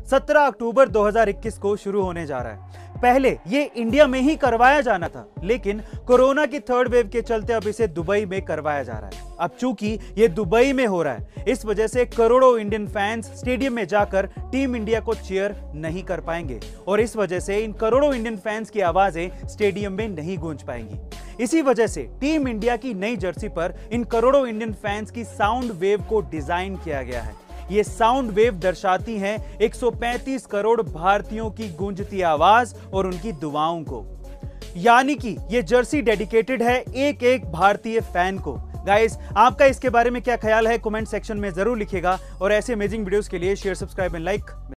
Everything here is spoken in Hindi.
17 अक्टूबर 2021 को शुरू होने जा रहा है। पहले ये इंडिया में ही करवाया जाना था, लेकिन कोरोना की थर्ड वेव के चलते अब इसे दुबई में करवाया जा रहा है। अब चूंकि ये दुबई में हो रहा है, इस वजह से करोड़ों इंडियन फैंस स्टेडियम में जाकर टीम इंडिया को चीयर नहीं कर पाएंगे और इस वजह से इन करोड़ों इंडियन फैंस की आवाजें स्टेडियम में नहीं गूंज पाएंगी। इसी वजह से टीम इंडिया की नई जर्सी पर इन करोड़ों इंडियन फैंस की साउंड वेव को डिजाइन किया गया है। ये साउंड वेव दर्शाती हैं 135 करोड़ भारतीयों की गूंजती आवाज और उनकी दुआओं को। यानी कि ये जर्सी डेडिकेटेड है एक एक भारतीय फैन को। गाइस, आपका इसके बारे में क्या ख्याल है? कमेंट सेक्शन में जरूर लिखिएगा और ऐसे अमेजिंग वीडियोस के लिए शेयर, सब्सक्राइब एंड लाइक